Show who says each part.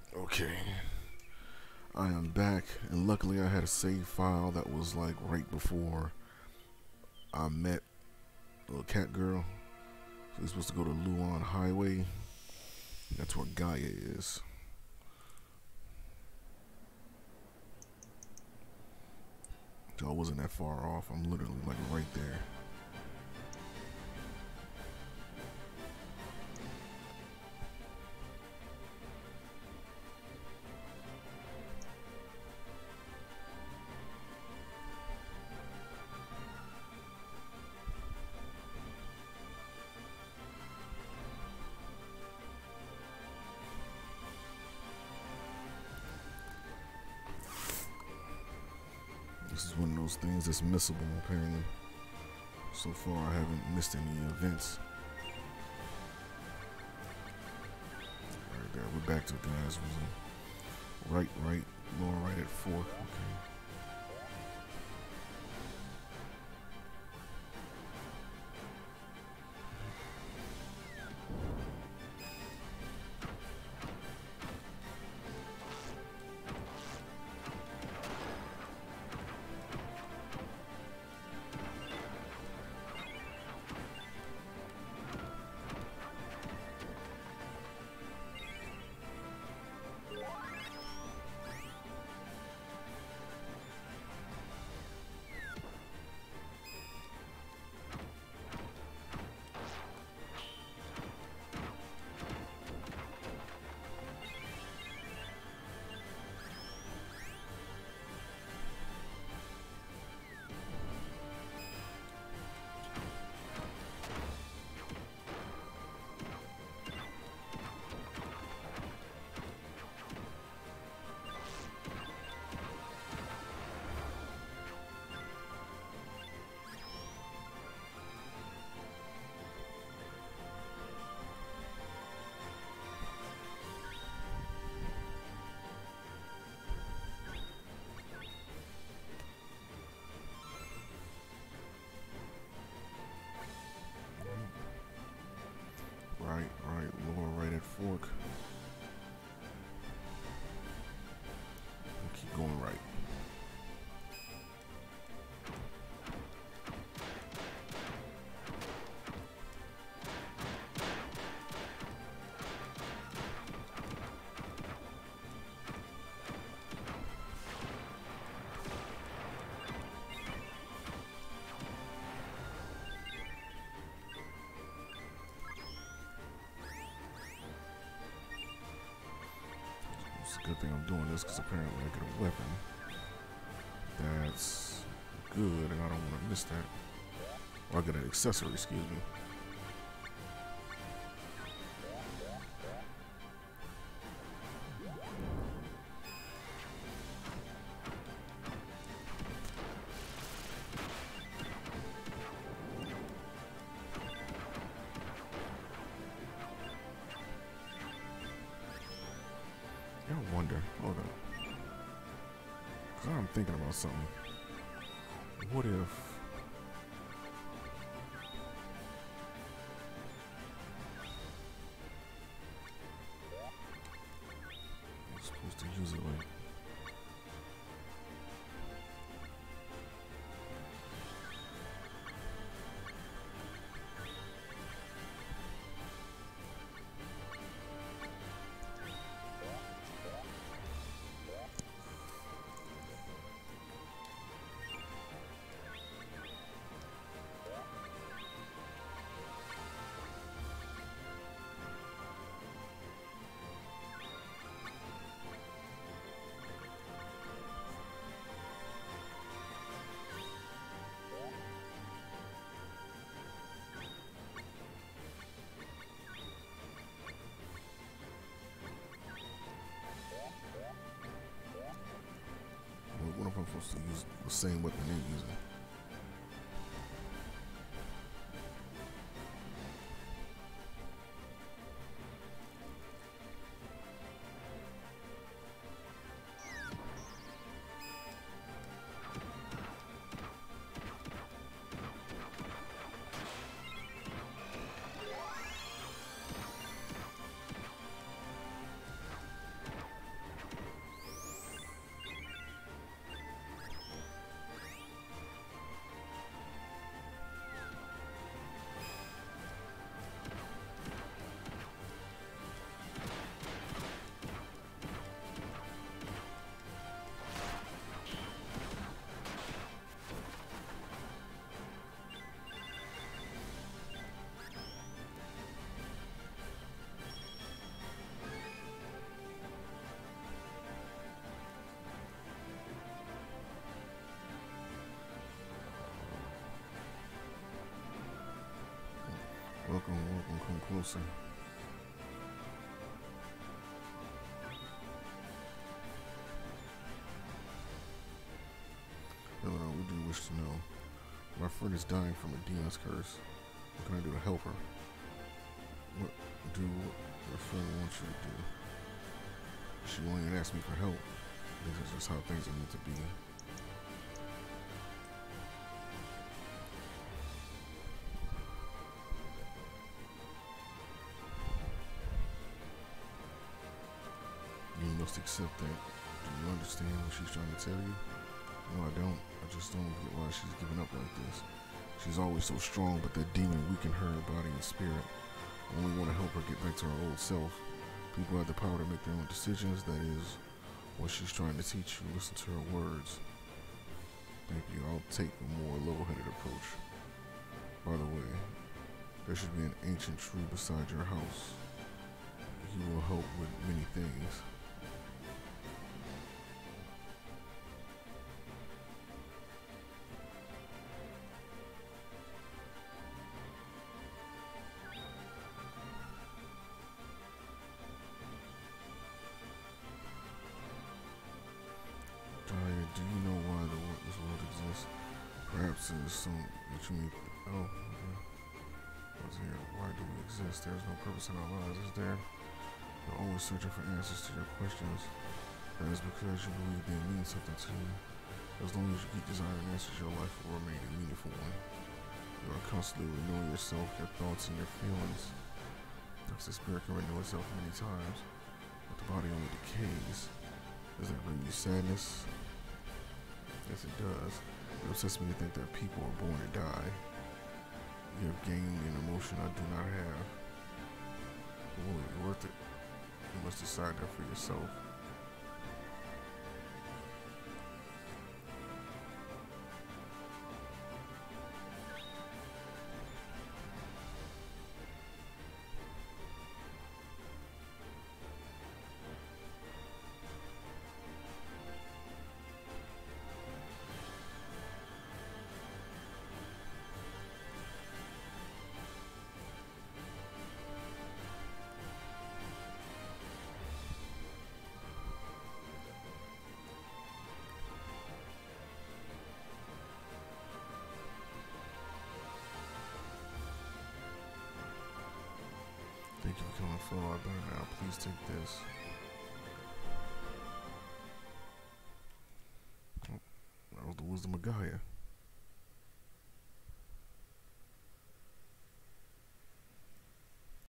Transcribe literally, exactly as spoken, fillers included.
Speaker 1: Okay, I am back, and luckily I had a save file that was like right before I met a cat girl. So we're supposed to go to Luan Highway. That's where Gaia is. So I wasn't that far off. I'm literally like right there. This is one of those things that's missable apparently. So far I haven't missed any events. Right there, we're back to the guys. Right, right, lower right at four. Okay. Right, right, lower right at fork. We'll keep going right. It's a good thing I'm doing this because apparently I get a weapon that's good and I don't want to miss that. Or I get an accessory, excuse me. I wonder, hold up. Cause I'm thinking about something. What if I'm supposed to use it like what if I'm supposed to use the same weapon they're using? closer. Hello, we do wish to know. My friend is dying from a demon's curse. What can I do to help her? What do your friend wants you to do? She won't even ask me for help. This is just how things are meant to be. You must accept that. Do you understand what she's trying to tell you? No, I don't. I just don't get why she's giving up like this. She's always so strong, but that demon weakened her body and spirit. I only want to help her get back to her old self. People have the power to make their own decisions. That is what she's trying to teach you. Listen to her words. Thank you. I'll take a more level-headed approach. By the way, there should be an ancient tree beside your house. He will help with many things. Do you know why the world, this world exists? Perhaps it is some that you mean. Oh, okay. What's here? Why do we exist? There is no purpose in our lives, is there? You're always searching for answers to your questions. That is because you believe they mean something to you. As long as you keep desiring answers, your life will remain a meaningful one. You are constantly renewing yourself, your thoughts, and your feelings. Thus, the spirit can renew itself many times, but the body only decays. Does that bring you sadness? Yes, it does. It upsets me to think that people are born to die. You have gained an emotion I do not have. Will it be worth it? You must decide that for yourself. Thank you for coming for our banner now. Please take this. Oh, that was the wisdom of Gaia.